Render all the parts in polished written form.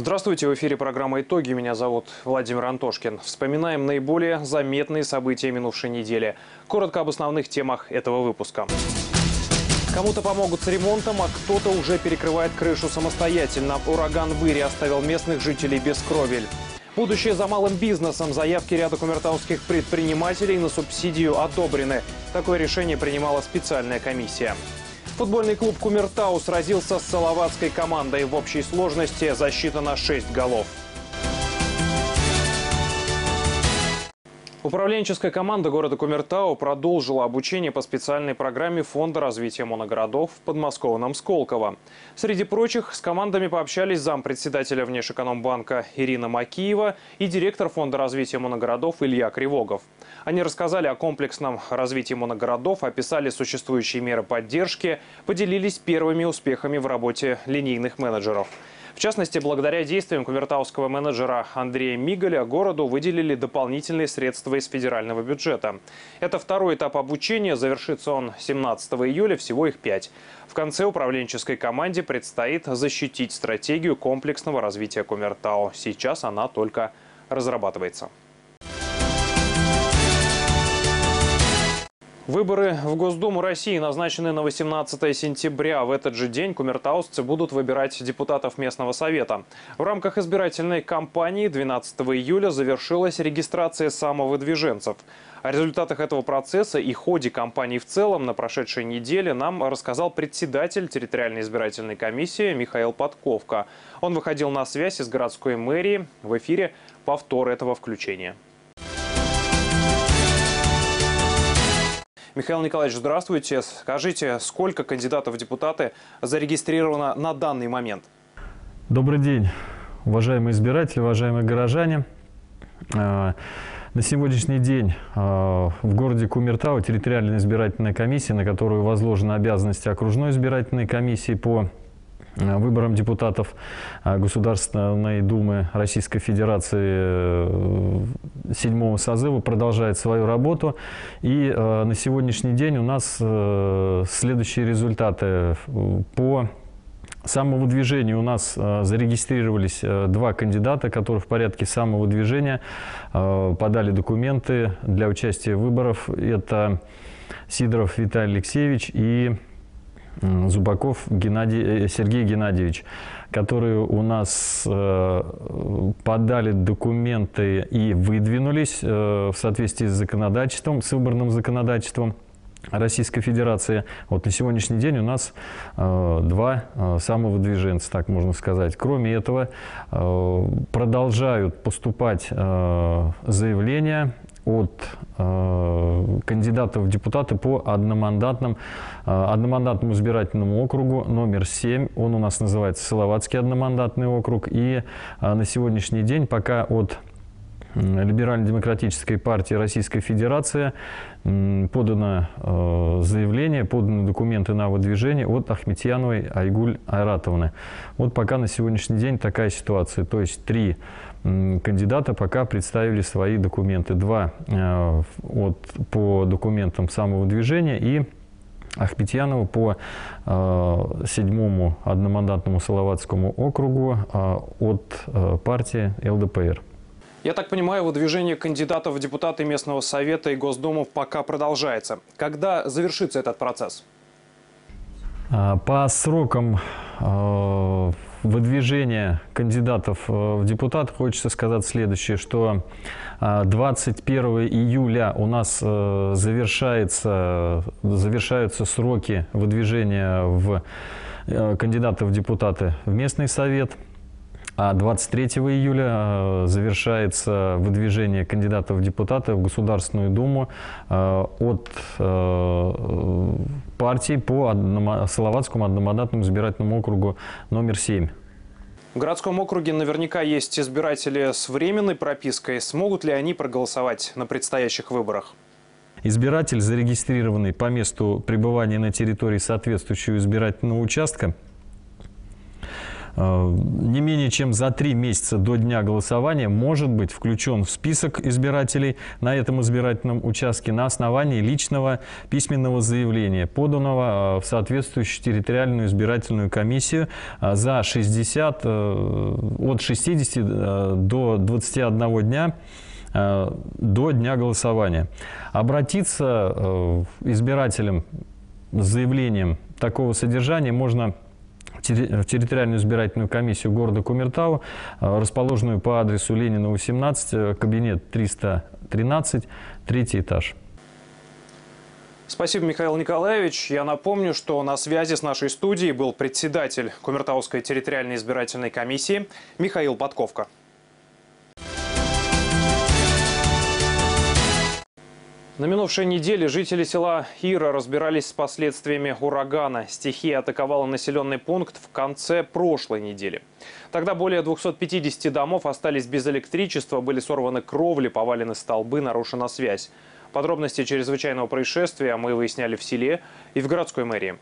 Здравствуйте, в эфире программа «Итоги». Меня зовут Владимир Антошкин. Вспоминаем наиболее заметные события минувшей недели. Коротко об основных темах этого выпуска. Кому-то помогут с ремонтом, а кто-то уже перекрывает крышу самостоятельно. Ураган Выри оставил местных жителей без кровель. Будущее за малым бизнесом. Заявки ряда кумертауских предпринимателей на субсидию одобрены. Такое решение принимала специальная комиссия. Футбольный клуб «Кумертау» сразился с салаватской командой. В общей сложности засчитано 6 голов. Управленческая команда города Кумертау продолжила обучение по специальной программе Фонда развития моногородов в подмосковном Сколково. Среди прочих с командами пообщались зампредседателя Внешэкономбанка Ирина Макиева и директор Фонда развития моногородов Илья Кривогов. Они рассказали о комплексном развитии моногородов, описали существующие меры поддержки, поделились первыми успехами в работе линейных менеджеров. В частности, благодаря действиям кумертауского менеджера Андрея Мигаля городу выделили дополнительные средства из федерального бюджета. Это второй этап обучения, завершится он 17 июля, всего их 5. В конце управленческой команде предстоит защитить стратегию комплексного развития Кумертау. Сейчас она только разрабатывается. Выборы в Госдуму России назначены на 18 сентября. В этот же день кумертаусцы будут выбирать депутатов местного совета. В рамках избирательной кампании 12 июля завершилась регистрация самовыдвиженцев. О результатах этого процесса и ходе кампании в целом на прошедшей неделе нам рассказал председатель территориальной избирательной комиссии Михаил Подковка. Он выходил на связь из городской мэрии. В эфире повтор этого включения. Михаил Николаевич, здравствуйте. Скажите, сколько кандидатов в депутаты зарегистрировано на данный момент? Добрый день, уважаемые избиратели, уважаемые горожане. На сегодняшний день в городе Кумертау территориальная избирательная комиссия, на которую возложены обязанности окружной избирательной комиссии по выборам депутатов Государственной Думы Российской Федерации 7-го созыва, продолжает свою работу. И на сегодняшний день у нас следующие результаты. По самовыдвижению у нас зарегистрировались 2 кандидата, которые в порядке самовыдвижения подали документы для участия в выборах. Это Сидоров Виталий Алексеевич и Зубаков Сергей Геннадьевич, которые у нас подали документы и выдвинулись в соответствии с законодательством, с выборным законодательством Российской Федерации. Вот на сегодняшний день у нас 2 самовыдвиженца, так можно сказать. Кроме этого, продолжают поступать заявления от кандидатов в депутаты по одномандатному избирательному округу номер 7. Он у нас называется Салаватский одномандатный округ. И на сегодняшний день пока от Либерально-демократической партии Российской Федерации подано заявление, поданы документы на выдвижение от Ахметьяновой Айгуль Айратовны. Вот пока на сегодняшний день такая ситуация. То есть 3 кандидата пока представили свои документы. 2 по документам самовыдвижения и Ахметьянова по 7-му одномандатному Салаватскому округу от партии ЛДПР. Я так понимаю, выдвижение кандидатов в депутаты местного совета и Госдуму пока продолжается. Когда завершится этот процесс? По срокам выдвижения кандидатов в депутаты хочется сказать следующее, что 21 июля у нас завершаются сроки выдвижения кандидатов в депутаты в местный совет. А 23 июля завершается выдвижение кандидатов в депутаты в Государственную Думу от партий по Салаватскому одномандатному избирательному округу номер 7. В городском округе наверняка есть избиратели с временной пропиской. Смогут ли они проголосовать на предстоящих выборах? Избиратель, зарегистрированный по месту пребывания на территории соответствующего избирательного участка, не менее чем за 3 месяца до дня голосования может быть включен в список избирателей на этом избирательном участке на основании личного письменного заявления, поданного в соответствующую территориальную избирательную комиссию за 60, от 60 до 21 дня до дня голосования. Обратиться избирателям с заявлением такого содержания можно в территориальную избирательную комиссию города Кумертау, расположенную по адресу Ленина, 18, кабинет 313, 3-й этаж. Спасибо, Михаил Николаевич. Я напомню, что на связи с нашей студией был председатель Кумертауской территориальной избирательной комиссии Михаил Подковка. На минувшей неделе жители села Ира разбирались с последствиями урагана. Стихия атаковала населенный пункт в конце прошлой недели. Тогда более 250 домов остались без электричества, были сорваны кровли, повалены столбы, нарушена связь. Подробности чрезвычайного происшествия мы выясняли в селе и в городской мэрии.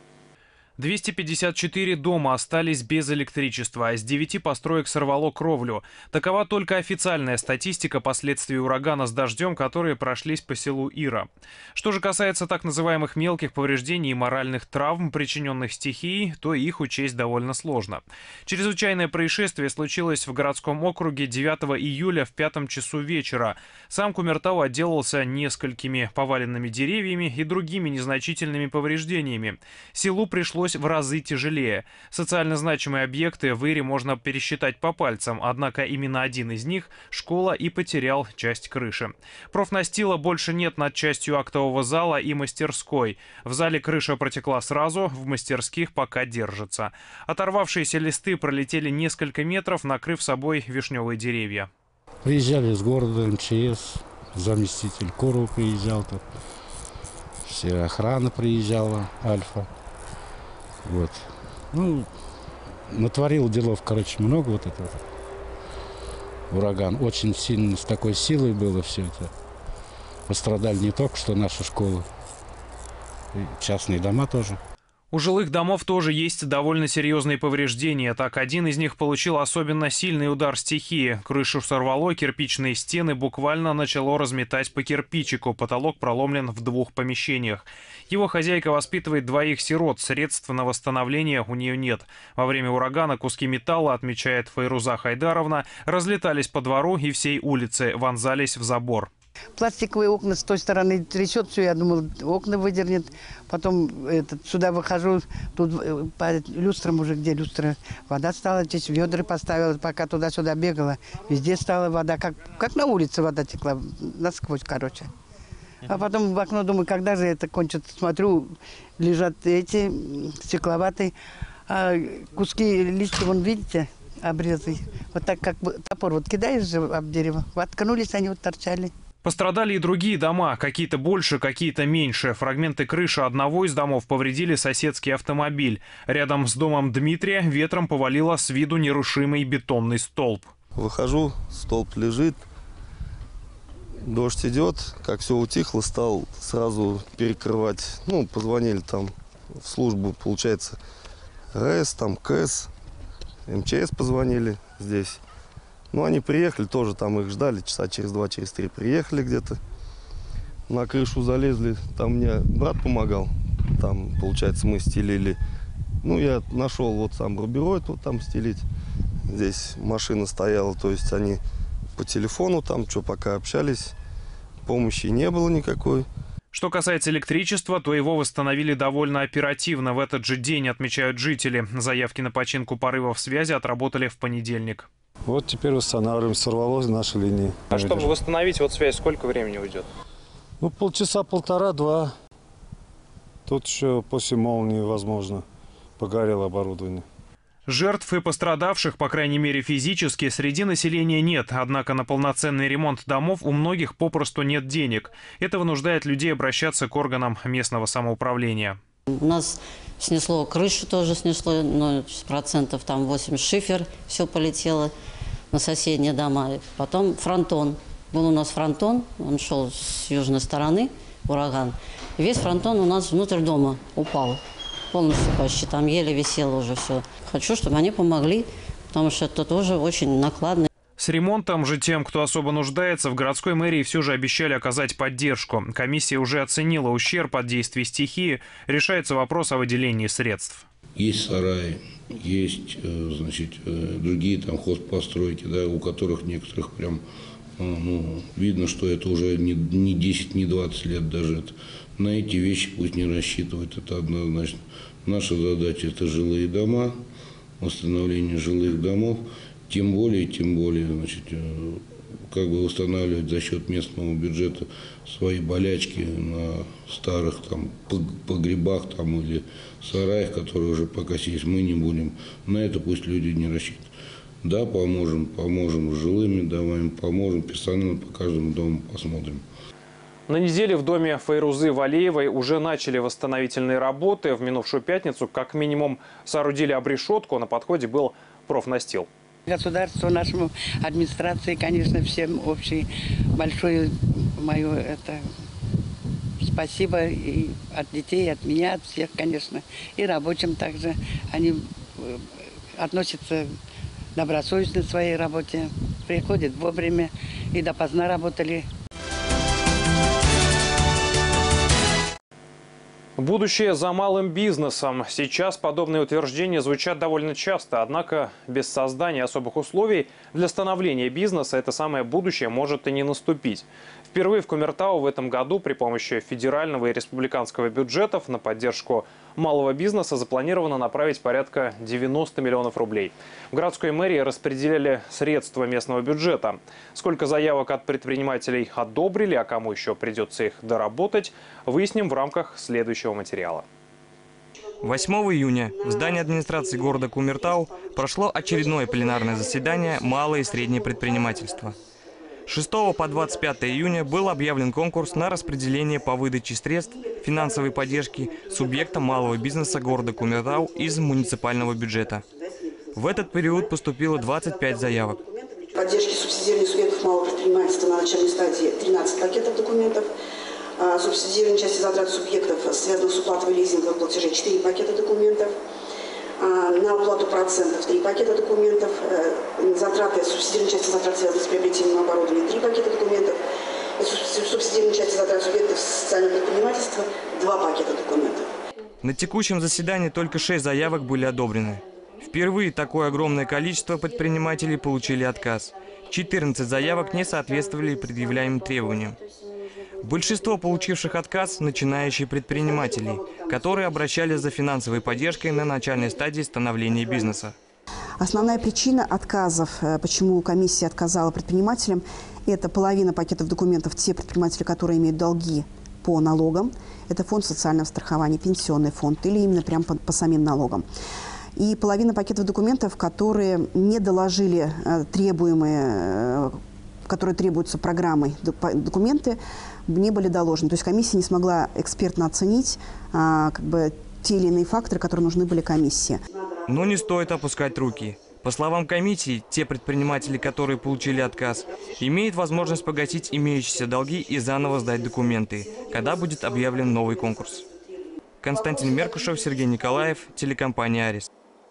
254 дома остались без электричества, а с 9 построек сорвало кровлю. Такова только официальная статистика последствий урагана с дождем, которые прошлись по селу Ира. Что же касается так называемых мелких повреждений и моральных травм, причиненных стихией, то их учесть довольно сложно. Чрезвычайное происшествие случилось в городском округе 9 июля в 5 часу вечера. Сам Кумертау отделался несколькими поваленными деревьями и другими незначительными повреждениями. Селу пришлось в разы тяжелее. Социально значимые объекты в Ире можно пересчитать по пальцам, однако именно один из них, школа, и потерял часть крыши. Профнастила больше нет над частью актового зала и мастерской. В зале крыша протекла сразу, в мастерских пока держится. Оторвавшиеся листы пролетели несколько метров, накрыв собой вишневые деревья. Приезжали из города МЧС, заместитель Кору приезжал тут, вся охрана приезжала, Альфа. Вот. Ну, натворил делов, короче, много вот этого. Ураган. Очень сильно, с такой силой было все это. Пострадали не только что наша школа, и частные дома тоже. У жилых домов тоже есть довольно серьезные повреждения. Так, один из них получил особенно сильный удар стихии. Крышу сорвало, кирпичные стены буквально начало разметать по кирпичику. Потолок проломлен в 2 помещениях. Его хозяйка воспитывает 2 сирот. Средств на восстановление у нее нет. Во время урагана куски металла, отмечает Файруза Хайдаровна, разлетались по двору и всей улице, вонзались в забор. Пластиковые окна с той стороны трясет все, я думал, окна выдернет. Потом сюда выхожу, тут по люстрам уже, где люстра, вода стала, здесь ведра поставила, пока туда-сюда бегала. Везде стала вода, как на улице вода текла, насквозь, короче. А потом в окно думаю, когда же это кончится. Смотрю, лежат эти стекловатые, а куски листьев, вон, видите, обрезы. Вот так, как топор вот кидаешь же об дерево, воткнулись они, вот торчали. Пострадали и другие дома, какие-то больше, какие-то меньше. Фрагменты крыши одного из домов повредили соседский автомобиль. Рядом с домом Дмитрия ветром повалило с виду нерушимый бетонный столб. Выхожу, столб лежит, дождь идет, как все утихло, стал сразу перекрывать. Ну, позвонили там в службу, получается, РЭС, там КЭС, МЧС позвонили здесь. Ну, они приехали, тоже там их ждали, часа через 2, через 3 приехали где-то. На крышу залезли, там мне брат помогал, там, получается, мы стелили. Ну, я нашел вот сам рубероид, вот там стелить. Здесь машина стояла, то есть они по телефону там, что пока общались, помощи не было никакой. Что касается электричества, то его восстановили довольно оперативно. В этот же день, отмечают жители. Заявки на починку порывов связи отработали в понедельник. Вот теперь восстанавливаем, сорвалось наши линии. А чтобы восстановить вот связь, сколько времени уйдет? Ну, полчаса, 1,5–2. Тут еще после молнии, возможно, погорело оборудование. Жертв и пострадавших, по крайней мере физически, среди населения нет. Однако на полноценный ремонт домов у многих попросту нет денег. Это вынуждает людей обращаться к органам местного самоуправления. У нас снесло крышу, тоже снесло, но процентов там 8 шифер, все полетело на соседние дома. Потом фронтон. Был у нас фронтон, он шел с южной стороны, ураган. И весь фронтон у нас внутрь дома упал. Полностью почти, там еле висело уже все. Хочу, чтобы они помогли потому что это тоже очень накладно. С ремонтом же тем, кто особо нуждается, в городской мэрии все же обещали оказать поддержку. Комиссия уже оценила ущерб от действий стихии. Решается вопрос о выделении средств. Есть сараи, есть, другие там хозпостройки, да, у которых некоторых прям видно, что это уже не 10, не 20 лет даже. На эти вещи пусть не рассчитывают, это однозначно. Наша задача – это жилые дома, восстановление жилых домов. Тем более, восстанавливать за счет местного бюджета свои болячки на старых там погребах там, или сараях, которые уже покосились, мы не будем. На это пусть люди не рассчитывают. Да, поможем с жилыми домами, поможем персонально по каждому дому посмотрим. На неделе в доме Файрузы Валеевой уже начали восстановительные работы. В минувшую пятницу как минимум соорудили обрешетку, на подходе был профнастил. Государству, нашему администрации, конечно, всем общее большое мое спасибо и от детей, и от меня, от всех, конечно, и рабочим также. Они относятся добросовестно к своей работе, приходят вовремя и допоздна работали. Будущее за малым бизнесом. Сейчас подобные утверждения звучат довольно часто, однако без создания особых условий для становления бизнеса это самое будущее может и не наступить. Впервые в Кумертау в этом году при помощи федерального и республиканского бюджетов на поддержку малого бизнеса запланировано направить порядка 90 миллионов рублей. В городской мэрии распределяли средства местного бюджета. Сколько заявок от предпринимателей одобрили, а кому еще придется их доработать, выясним в рамках следующего материала. 8 июня в здании администрации города Кумертау прошло очередное пленарное заседание «Малое и среднее предпринимательство». 6 по 25 июня был объявлен конкурс на распределение по выдаче средств финансовой поддержки субъектам малого бизнеса города Кумертау из муниципального бюджета. В этот период поступило 25 заявок. Поддержки субсидированных субъектов малого предпринимательства на начальной стадии 13 пакетов документов. Субсидированной части затрат субъектов, связанных с уплатой лизинговых платежей, 4 пакета документов. На уплату процентов 3 пакета документов, субсидированной части затрат, связанных с приобретением оборудования, 3 пакета документов, субсидированной части затрат субъектов социального предпринимательства 2 пакета документов. На текущем заседании только 6 заявок были одобрены. Впервые такое огромное количество предпринимателей получили отказ. 14 заявок не соответствовали предъявляемым требованиям. Большинство получивших отказ – начинающие предприниматели, которые обращались за финансовой поддержкой на начальной стадии становления бизнеса. Основная причина отказов, почему комиссия отказала предпринимателям, это половина пакетов документов те предприниматели, которые имеют долги по налогам. Это фонд социального страхования, пенсионный фонд или именно прямо по самим налогам. И половина пакетов документов, которые не доложили которые требуются программой документы, не были доложены. То есть комиссия не смогла экспертно оценить те или иные факторы, которые нужны были комиссии. Но не стоит опускать руки. По словам комиссии, те предприниматели, которые получили отказ, имеют возможность погасить имеющиеся долги и заново сдать документы, когда будет объявлен новый конкурс. Константин Меркушев, Сергей Николаев, телекомпания «Арис».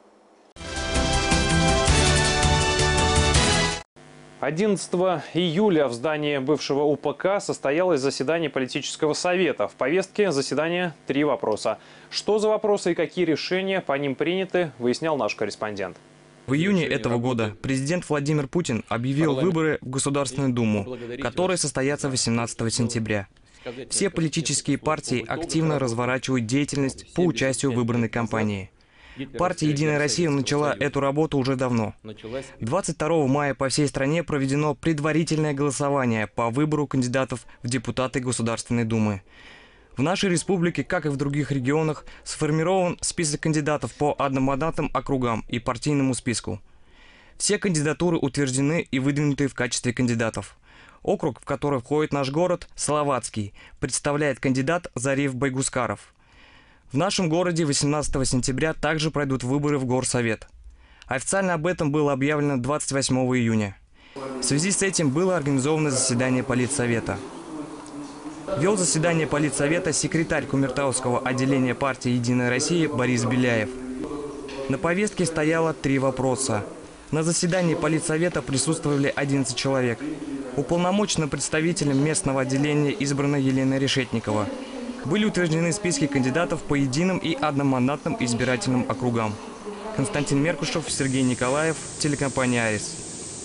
11 июля в здании бывшего УПК состоялось заседание политического совета. В повестке заседания 3 вопроса. Что за вопросы и какие решения по ним приняты, выяснял наш корреспондент. В июне этого года президент Владимир Путин объявил выборы в Государственную Думу, которые состоятся 18 сентября. Все политические партии активно разворачивают деятельность по участию в выборной кампании. Партия «Единая Россия» начала эту работу уже давно. 22 мая по всей стране проведено предварительное голосование по выбору кандидатов в депутаты Государственной Думы. В нашей республике, как и в других регионах, сформирован список кандидатов по одномандатным округам и партийному списку. Все кандидатуры утверждены и выдвинуты в качестве кандидатов. Округ, в который входит наш город, Салаватский, представляет кандидат Зариф Байгускаров. В нашем городе 18 сентября также пройдут выборы в Горсовет. Официально об этом было объявлено 28 июня. В связи с этим было организовано заседание Политсовета. Вел заседание Политсовета секретарь Кумертауского отделения партии «Единая Россия» Борис Беляев. На повестке стояло 3 вопроса. На заседании политсовета присутствовали 11 человек. Уполномоченным представителем местного отделения избрана Елена Решетникова. Были утверждены списки кандидатов по единым и одномандатным избирательным округам. Константин Меркушев, Сергей Николаев, телекомпания «Арис».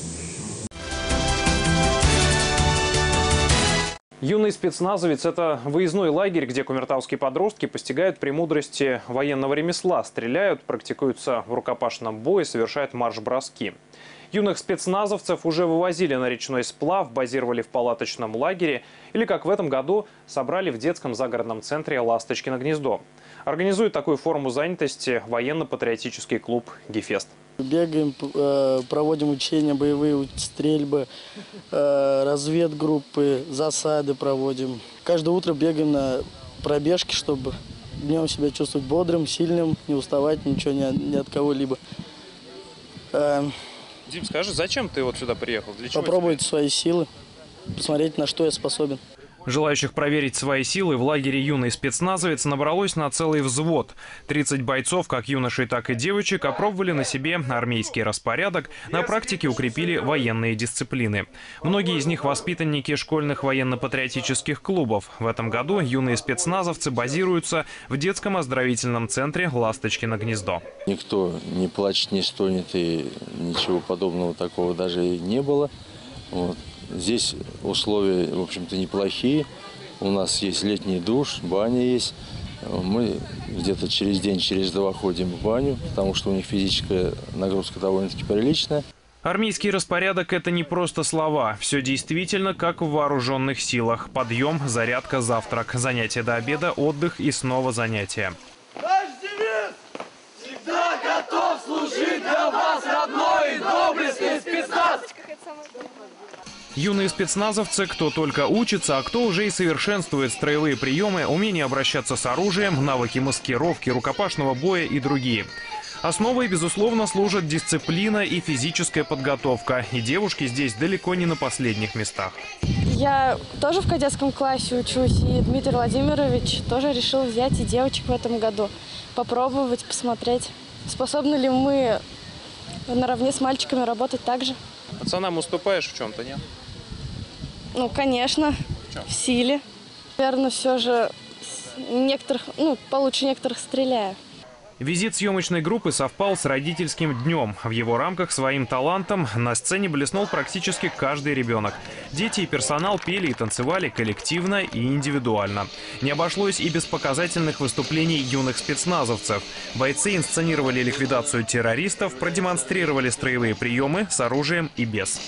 Юный спецназовец – это выездной лагерь, где кумертауские подростки постигают премудрости военного ремесла, стреляют, практикуются в рукопашном бое, совершают марш-броски. Юных спецназовцев уже вывозили на речной сплав, базировали в палаточном лагере или, как в этом году, собрали в детском загородном центре «Ласточкино гнездо». Организует такую форму занятости военно-патриотический клуб «Гефест». Бегаем, проводим учения, боевые стрельбы, разведгруппы, засады проводим. Каждое утро бегаем на пробежки, чтобы днем себя чувствовать бодрым, сильным, не уставать ничего ни от кого-либо. Дим, скажи, зачем ты вот сюда приехал? Для чего? Попробовать свои силы, посмотреть, на что я способен. Желающих проверить свои силы в лагере «Юный спецназовец» набралось на целый взвод. 30 бойцов, как юношей, так и девочек, опробовали на себе армейский распорядок, на практике укрепили военные дисциплины. Многие из них воспитанники школьных военно-патриотических клубов. В этом году юные спецназовцы базируются в детском оздоровительном центре «Ласточкино гнездо». Никто не плачет, не стонет, и ничего подобного такого даже и не было. Вот. Здесь условия, в общем-то, неплохие. У нас есть летний душ, баня есть. Мы где-то через день, через два ходим в баню, потому что у них физическая нагрузка довольно-таки приличная. Армейский распорядок – это не просто слова. Все действительно как в вооруженных силах. Подъем, зарядка, завтрак, занятия до обеда, отдых и снова занятия. Наш девиз – всегда готов служить для вас, родной и доблестный спецназ! Юные спецназовцы, кто только учится, а кто уже и совершенствует строевые приемы, умение обращаться с оружием, навыки маскировки, рукопашного боя и другие. Основой, безусловно, служат дисциплина и физическая подготовка. И девушки здесь далеко не на последних местах. Я тоже в кадетском классе учусь, и Дмитрий Владимирович тоже решил взять и девочек в этом году. Попробовать, посмотреть, способны ли мы наравне с мальчиками работать так же. Пацанам уступаешь в чем-то, нет? Ну, конечно, в силе. Наверное, все же некоторых, получше некоторых стреляю. Визит съемочной группы совпал с родительским днем. В его рамках своим талантом на сцене блеснул практически каждый ребенок. Дети и персонал пели и танцевали коллективно и индивидуально. Не обошлось и без показательных выступлений юных спецназовцев. Бойцы инсценировали ликвидацию террористов, продемонстрировали строевые приемы с оружием и без.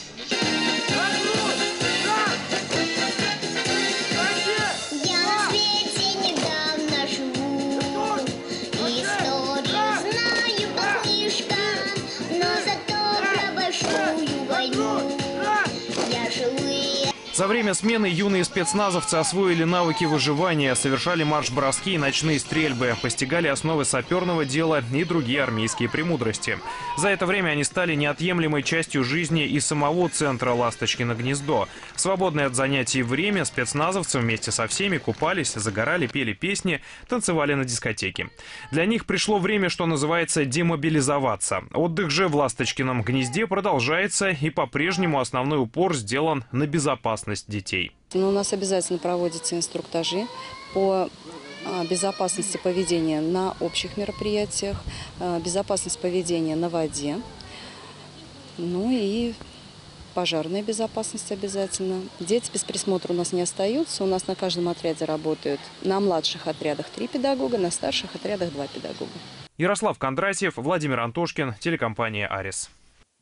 За время смены юные спецназовцы освоили навыки выживания, совершали марш-броски и ночные стрельбы, постигали основы саперного дела и другие армейские премудрости. За это время они стали неотъемлемой частью жизни и самого центра «Ласточкино гнездо». В свободное от занятий время спецназовцы вместе со всеми купались, загорали, пели песни, танцевали на дискотеке. Для них пришло время, что называется, демобилизоваться. Отдых же в «Ласточкином гнезде» продолжается, и по-прежнему основной упор сделан на безопасность детей. У нас обязательно проводятся инструктажи по безопасности поведения на общих мероприятиях, безопасность поведения на воде, ну и пожарная безопасность обязательно. Дети без присмотра у нас не остаются. У нас на каждом отряде работают на младших отрядах 3 педагога, на старших отрядах 2 педагога. Ярослав Кондратьев, Владимир Антошкин, телекомпания «Арис».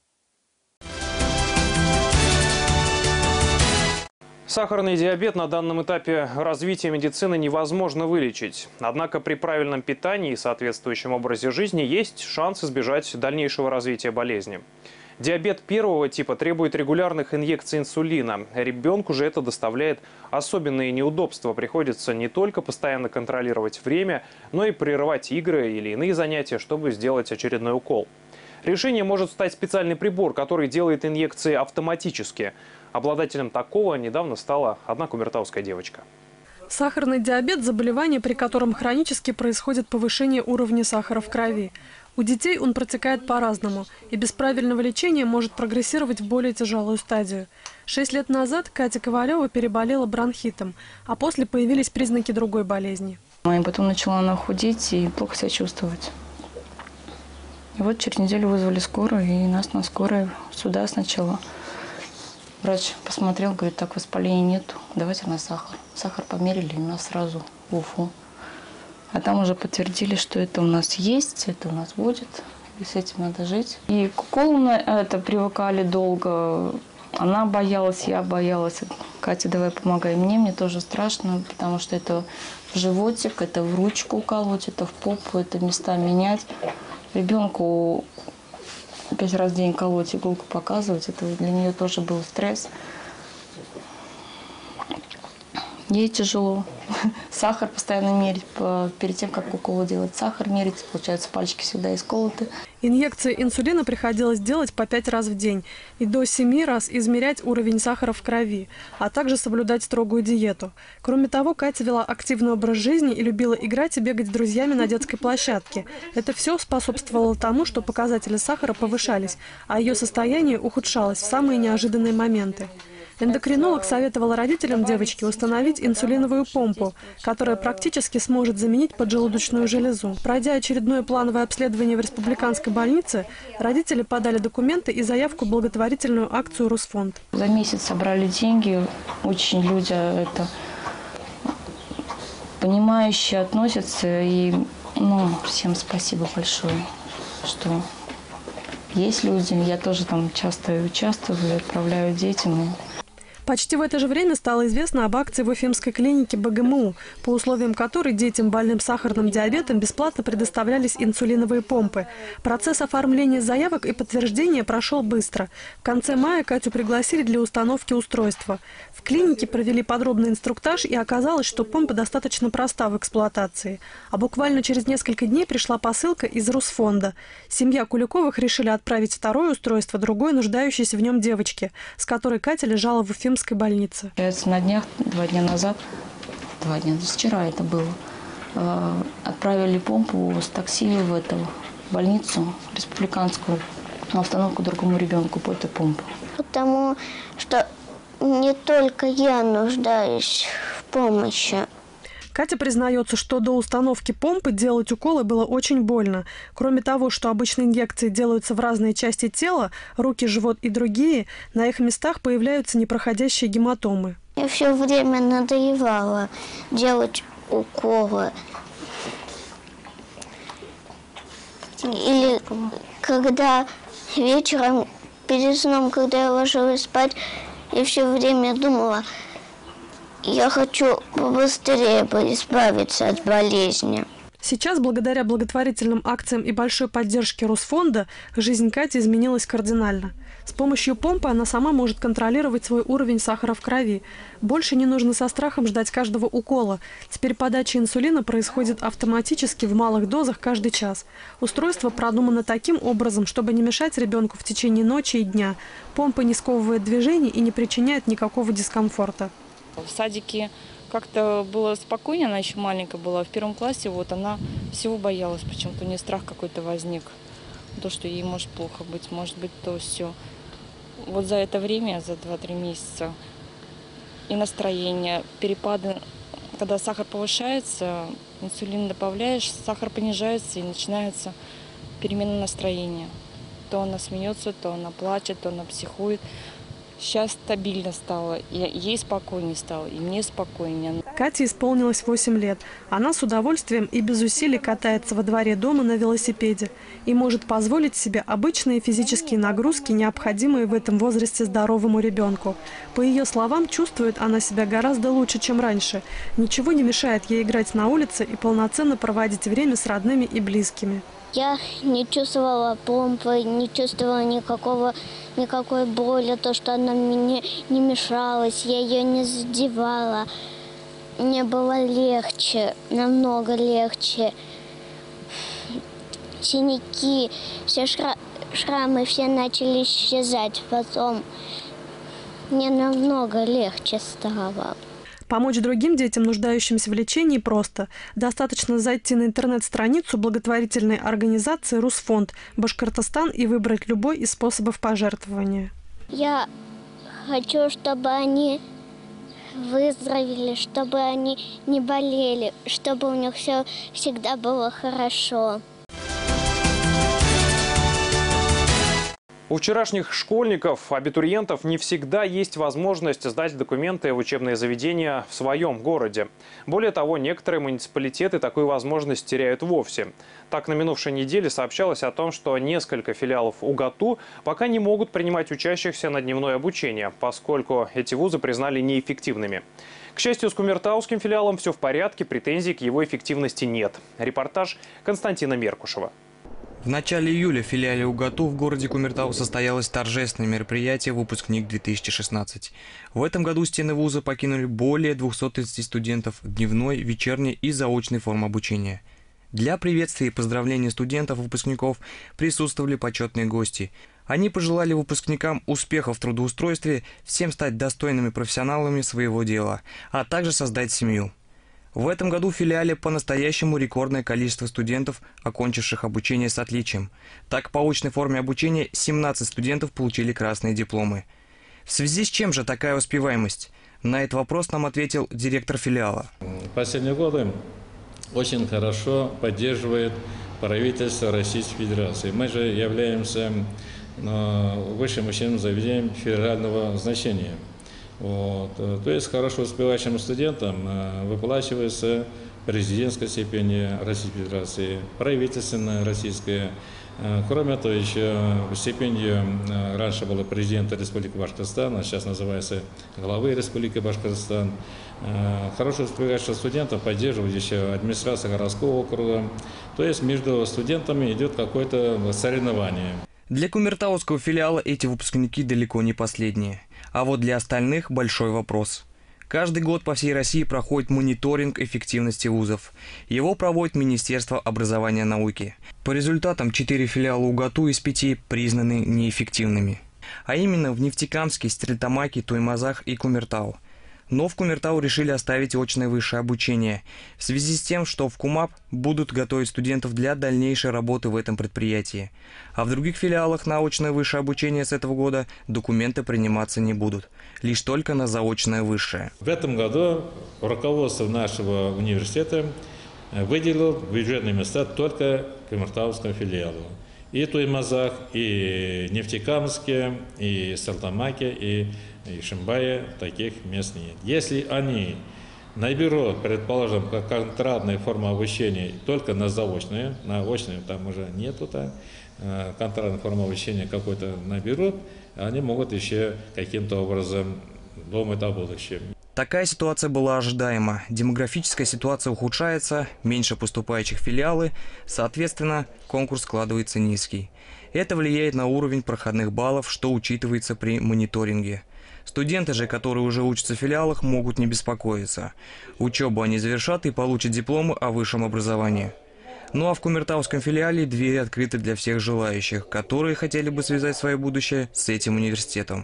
Сахарный диабет на данном этапе развития медицины невозможно вылечить. Однако при правильном питании и соответствующем образе жизни есть шанс избежать дальнейшего развития болезни. Диабет первого типа требует регулярных инъекций инсулина. Ребенку же это доставляет особенные неудобства. Приходится не только постоянно контролировать время, но и прерывать игры или иные занятия, чтобы сделать очередной укол. Решением может стать специальный прибор, который делает инъекции автоматически. Обладателем такого недавно стала одна кумертауская девочка. Сахарный диабет – заболевание, при котором хронически происходит повышение уровня сахара в крови. У детей он протекает по-разному и без правильного лечения может прогрессировать в более тяжелую стадию. 6 лет назад Катя Ковалева переболела бронхитом, а после появились признаки другой болезни. И потом начала она худеть и плохо себя чувствовать. И вот через неделю вызвали скорую, и нас на скорой сюда сначала. Врач посмотрел, говорит, так воспаления нету, давайте на сахар. Сахар померили, и нас сразу в Уфу. А там уже подтвердили, что это у нас есть, это у нас будет, и с этим надо жить. И к уколу на это привыкали долго. Она боялась, я боялась. Катя, давай помогай мне тоже страшно, потому что это в животик, это в ручку уколоть, это в попу, это места менять. Ребенку 5 раз в день колоть, иголку показывать, это для нее тоже был стресс. Ей тяжело. Сахар постоянно мерить, перед тем, как уколы делать. Сахар мерить, получается, пальчики всегда исколоты. Инъекции инсулина приходилось делать по 5 раз в день и до 7 раз измерять уровень сахара в крови, а также соблюдать строгую диету. Кроме того, Катя вела активный образ жизни и любила играть и бегать с друзьями на детской площадке. Это все способствовало тому, что показатели сахара повышались, а ее состояние ухудшалось в самые неожиданные моменты. Эндокринолог советовал родителям девочки установить инсулиновую помпу, которая практически сможет заменить поджелудочную железу. Пройдя очередное плановое обследование в республиканской больнице, родители подали документы и заявку в благотворительную акцию «Русфонд». За месяц собрали деньги, очень люди это понимающие относятся. И всем спасибо большое, что есть люди. Я тоже там часто участвую, отправляю детям. Почти в это же время стало известно об акции в Уфимской клинике БГМУ, по условиям которой детям, больным сахарным диабетом, бесплатно предоставлялись инсулиновые помпы. Процесс оформления заявок и подтверждения прошел быстро. В конце мая Катю пригласили для установки устройства. В клинике провели подробный инструктаж, и оказалось, что помпа достаточно проста в эксплуатации. А буквально через несколько дней пришла посылка из Русфонда. Семья Куликовых решили отправить второе устройство другой нуждающейся в нем девочке, с которой Катя лежала в Уфимской больнице. На днях, 2 дня назад, вчера это было, отправили помпу с такси в эту больницу республиканскую на установку другому ребенку по этой помпе. Потому что не только я нуждаюсь в помощи. Катя признается, что до установки помпы делать уколы было очень больно. Кроме того, что обычно инъекции делаются в разные части тела, руки, живот и другие, на их местах появляются непроходящие гематомы. Я все время надоевала делать уколы. Или когда вечером, перед сном, когда я ложилась спать, я все время думала, я хочу побыстрее избавиться от болезни. Сейчас, благодаря благотворительным акциям и большой поддержке Русфонда, жизнь Кати изменилась кардинально. С помощью помпы она сама может контролировать свой уровень сахара в крови. Больше не нужно со страхом ждать каждого укола. Теперь подача инсулина происходит автоматически в малых дозах каждый час. Устройство продумано таким образом, чтобы не мешать ребенку в течение ночи и дня. Помпа не сковывает движений и не причиняет никакого дискомфорта. В садике как-то было спокойнее, она еще маленькая была. В 1 классе она всего боялась, почему-то у нее страх какой-то возник. То, что ей может плохо быть, может быть то все. Вот за это время, за 2-3 месяца, и настроение, перепады, когда сахар повышается, инсулин добавляешь, сахар понижается и начинается перемена настроения. То она смеется, то она плачет, то она психует. Сейчас стабильно стало, ей спокойнее стало, и мне спокойнее. Кате исполнилось 8 лет. Она с удовольствием и без усилий катается во дворе дома на велосипеде и может позволить себе обычные физические нагрузки, необходимые в этом возрасте здоровому ребенку. По ее словам, чувствует она себя гораздо лучше, чем раньше. Ничего не мешает ей играть на улице и полноценно проводить время с родными и близкими. Я не чувствовала помпы, не чувствовала никакой боли, то, что она мне не мешалась, я ее не задевала. Мне было легче, намного легче. Синяки, все шрамы все начали исчезать потом. Мне намного легче стало. Помочь другим детям, нуждающимся в лечении, просто. Достаточно зайти на интернет-страницу благотворительной организации «Русфонд Башкортостан» и выбрать любой из способов пожертвования. Я хочу, чтобы они выздоровели, чтобы они не болели, чтобы у них все всегда было хорошо. У вчерашних школьников, абитуриентов не всегда есть возможность сдать документы в учебные заведения в своем городе. Более того, некоторые муниципалитеты такую возможность теряют вовсе. Так, на минувшей неделе сообщалось о том, что несколько филиалов УГАТУ пока не могут принимать учащихся на дневное обучение, поскольку эти вузы признали неэффективными. К счастью, с кумертауским филиалом все в порядке, претензий к его эффективности нет. Репортаж Константина Меркушева. В начале июля в филиале УГАТУ в городе Кумертау состоялось торжественное мероприятие «Выпускник-2016». В этом году стены вуза покинули более 230 студентов дневной, вечерней и заочной формы обучения. Для приветствия и поздравления студентов-выпускников присутствовали почетные гости. Они пожелали выпускникам успехов в трудоустройстве, всем стать достойными профессионалами своего дела, а также создать семью. В этом году в филиале по-настоящему рекордное количество студентов, окончивших обучение с отличием. Так, по очной форме обучения 17 студентов получили красные дипломы. В связи с чем же такая успеваемость? На этот вопрос нам ответил директор филиала. В последние годы очень хорошо поддерживает правительство Российской Федерации. Мы же являемся высшим учебным заведением федерального значения. Вот. То есть хорошо успевающим студентам выплачивается президентская стипендия Российской Федерации, правительственная российская. Кроме того, еще стипендия раньше была президента Республики Башкортостан, а сейчас называется главы Республики Башкортостан. Хорошо успевающих студентов поддерживает еще администрация городского округа. То есть между студентами идет какое-то соревнование. Для кумертауского филиала эти выпускники далеко не последние. А вот для остальных большой вопрос. Каждый год по всей России проходит мониторинг эффективности вузов. Его проводит Министерство образования и науки. По результатам 4 филиала УГАТУ из 5 признаны неэффективными. А именно в Нефтекамске, Стерлитамаке, Туймазах и Кумертау. Но в Кумертау решили оставить очное высшее обучение, в связи с тем, что в КумАП будут готовить студентов для дальнейшей работы в этом предприятии. А в других филиалах на очное высшее обучение с этого года документы приниматься не будут, лишь только на заочное высшее. В этом году руководство нашего университета выделило бюджетные места только Кумертаускому филиалу. И Туймазах, и Нефтекамске, и Стерлитамаке, и Ишимбае таких мест нет. Если они наберут, предположим, как контрактная форма обучения только на заочную, на очную там уже нету, так, контрактная форма обучения какой-то наберут, они могут еще каким-то образом думать о будущем. Такая ситуация была ожидаема. Демографическая ситуация ухудшается, меньше поступающих в филиалы, соответственно, конкурс складывается низкий. Это влияет на уровень проходных баллов, что учитывается при мониторинге. Студенты же, которые уже учатся в филиалах, могут не беспокоиться. Учебу они завершат и получат дипломы о высшем образовании. Ну а в Кумертауском филиале двери открыты для всех желающих, которые хотели бы связать свое будущее с этим университетом.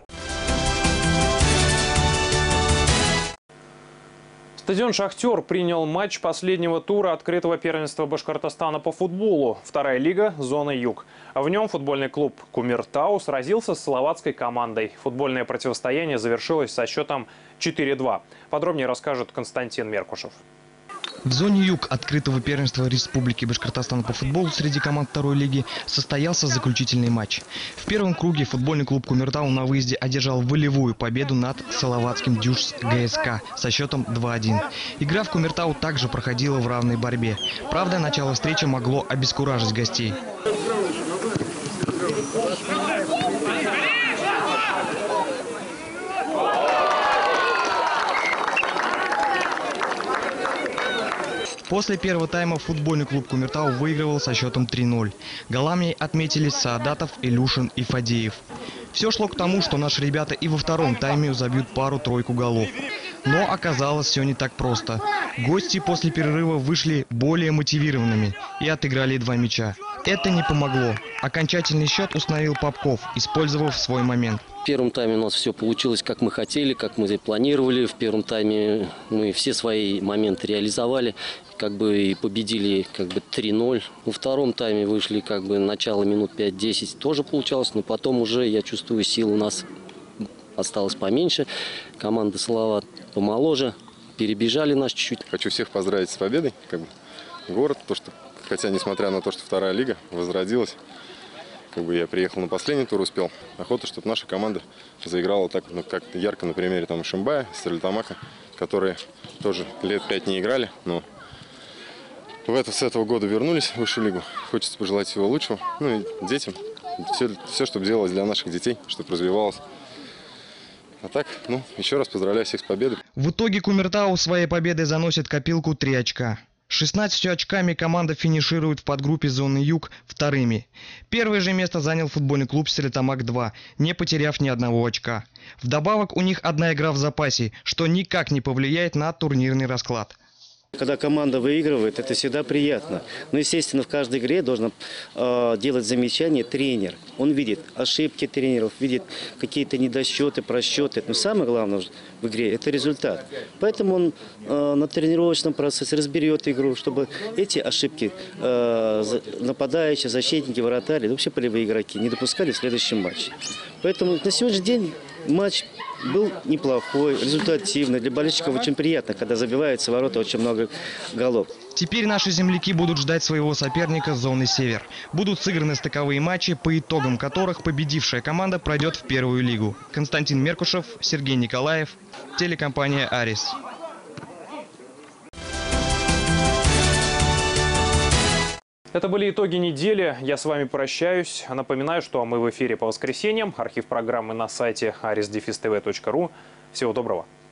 Стадион «Шахтер» принял матч последнего тура открытого первенства Башкортостана по футболу. Вторая лига, зона Юг. А в нем футбольный клуб «Кумертау» сразился с словацкой командой. Футбольное противостояние завершилось со счетом 4-2. Подробнее расскажет Константин Меркушев. В зоне Юг открытого первенства Республики Башкортостан по футболу среди команд второй лиги состоялся заключительный матч. В первом круге футбольный клуб Кумертау на выезде одержал волевую победу над словацким Дюшс ГСК со счетом 2-1. Игра в Кумертау также проходила в равной борьбе. Правда, начало встречи могло обескуражить гостей. После первого тайма футбольный клуб Кумертау выигрывал со счетом 3-0. Голами отметились Саадатов, Илюшин и Фадеев. Все шло к тому, что наши ребята и во втором тайме забьют пару-тройку голов. Но оказалось все не так просто. Гости после перерыва вышли более мотивированными и отыграли 2 мяча. Это не помогло. Окончательный счет установил Попков, использовав свой момент. В первом тайме у нас все получилось, как мы хотели, как мы планировали. В первом тайме мы все свои моменты реализовали, и победили 3-0. Во втором тайме вышли начало минут 5-10, тоже получалось, но потом уже, я чувствую, сил у нас осталось поменьше. Команда Салават помоложе, перебежали нас чуть-чуть. Хочу всех поздравить с победой, город, хотя несмотря на то, что вторая лига возродилась, я приехал на последний тур, успел. Охота, чтобы наша команда заиграла так, как ярко на примере Ишимбая, Стерлитамака, которые тоже лет 5 не играли, но с этого года вернулись в высшую лигу. Хочется пожелать всего лучшего. И детям. Все, чтобы делалось для наших детей, чтобы развивалось. А так, еще раз поздравляю всех с победой. В итоге Кумертау своей победой заносит копилку 3 очка. 16 очками команда финиширует в подгруппе зоны Юг вторыми. Первое же место занял футбольный клуб Стерлитамак-2, не потеряв ни одного очка. Вдобавок у них одна игра в запасе, что никак не повлияет на турнирный расклад. Когда команда выигрывает, это всегда приятно. Но, естественно, в каждой игре должен делать замечания тренер. Он видит ошибки тренеров, видит какие-то недосчеты, просчеты. Но самое главное в игре – это результат. Поэтому он на тренировочном процессе разберет игру, чтобы эти ошибки нападающие, защитники, вратари, вообще полевые игроки не допускали в следующем матче. Поэтому на сегодняшний день матч был неплохой, результативный. Для болельщиков очень приятно, когда забиваются в ворота очень много голов. Теперь наши земляки будут ждать своего соперника с зоны Север. Будут сыграны стыковые матчи, по итогам которых победившая команда пройдет в первую лигу. Константин Меркушев, Сергей Николаев, телекомпания «Арис». Это были итоги недели. Я с вами прощаюсь. Напоминаю, что мы в эфире по воскресеньям. Архив программы на сайте aris-tv.ru. Всего доброго.